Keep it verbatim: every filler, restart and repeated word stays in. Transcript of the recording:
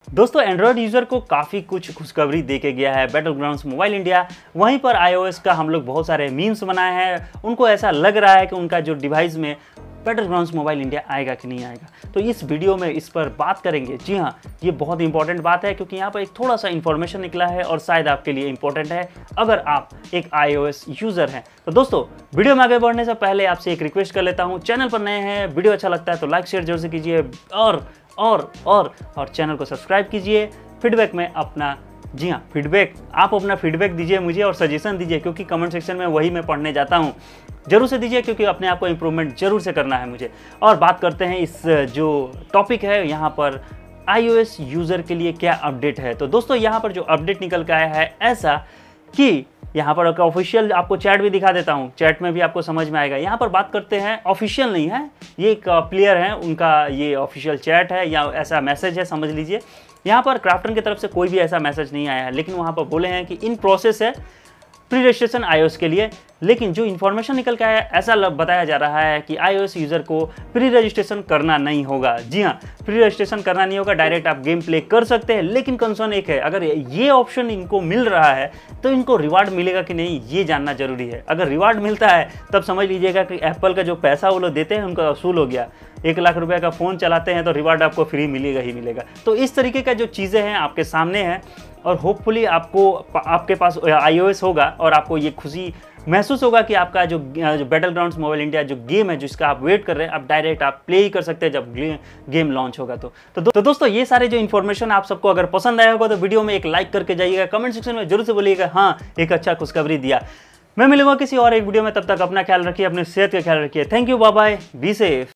दोस्तों Android user को काफ़ी कुछ खुशखबरी दे के गया है बैटल ग्राउंड्स मोबाइल इंडिया। वहीं पर आईओएस का हम लोग बहुत सारे मीम्स बनाए हैं। उनको ऐसा लग रहा है कि उनका जो डिवाइस में बैटल ग्राउंड्स मोबाइल इंडिया आएगा कि नहीं आएगा, तो इस वीडियो में इस पर बात करेंगे। जी हाँ, ये बहुत इंपॉर्टेंट बात है क्योंकि यहाँ पर एक थोड़ा सा इन्फॉर्मेशन निकला है और शायद आपके लिए इंपॉर्टेंट है अगर आप एक आईओएस यूज़र हैं। तो दोस्तों वीडियो में आगे बढ़ने से पहले आपसे एक रिक्वेस्ट कर लेता हूँ, चैनल पर नए हैं, वीडियो अच्छा लगता है तो लाइक शेयर जरूर से कीजिए और और और और चैनल को सब्सक्राइब कीजिए। फीडबैक में अपना जी हाँ फीडबैक आप अपना फीडबैक दीजिए मुझे और सजेशन दीजिए, क्योंकि कमेंट सेक्शन में वही मैं पढ़ने जाता हूँ। जरूर से दीजिए क्योंकि अपने आप को इम्प्रूवमेंट जरूर से करना है मुझे। और बात करते हैं इस जो टॉपिक है यहाँ पर आईओएस यूज़र के लिए क्या अपडेट है। तो दोस्तों यहाँ पर जो अपडेट निकल के आया है ऐसा कि यहाँ पर ऑफिशियल आपको चैट भी दिखा देता हूँ, चैट में भी आपको समझ में आएगा। यहाँ पर बात करते हैं, ऑफिशियल नहीं है, ये एक प्लेयर है उनका ये ऑफिशियल चैट है या ऐसा मैसेज है समझ लीजिए। यहाँ पर क्राफ्टन की तरफ से कोई भी ऐसा मैसेज नहीं आया है, लेकिन वहाँ पर बोले हैं कि इन प्रोसेस है प्री रजिस्ट्रेशन आईओएस के लिए। लेकिन जो इन्फॉर्मेशन निकल के आया है ऐसा बताया जा रहा है कि आईओएस यूज़र को प्री रजिस्ट्रेशन करना नहीं होगा। जी हाँ, प्री रजिस्ट्रेशन करना नहीं होगा, डायरेक्ट आप गेम प्ले कर सकते हैं। लेकिन कंसर्न एक है, अगर ये ऑप्शन इनको मिल रहा है तो इनको रिवार्ड मिलेगा कि नहीं ये जानना जरूरी है। अगर रिवार्ड मिलता है तब समझ लीजिएगा कि एप्पल का जो पैसा वो लोग देते हैं उनका वसूल हो गया। एक लाख रुपए का फ़ोन चलाते हैं तो रिवार्ड आपको फ्री मिलेगा ही मिलेगा। तो इस तरीके का जो चीज़ें हैं आपके सामने हैं और होपफुली आपको आपके पास आईओएस होगा और आपको ये खुशी महसूस होगा कि आपका जो जो बैटल ग्राउंड्स मोबाइल इंडिया जो गेम है जिसका आप वेट कर रहे हैं, आप डायरेक्ट आप प्ले ही कर सकते हैं जब गेम लॉन्च होगा। तो तो, दो, तो दोस्तों ये सारे जो इन्फॉर्मेशन आप सबको अगर पसंद आया होगा तो वीडियो में एक लाइक करके जाइएगा, कमेंट सेक्शन में जरूर से बोलिएगा हाँ एक अच्छा खुशखबरी दिया। मैं मिलूंगा किसी और एक वीडियो में, तब तक अपना ख्याल रखिए, अपनी सेहत का ख्याल रखिए। Thank you, bye bye, be safe.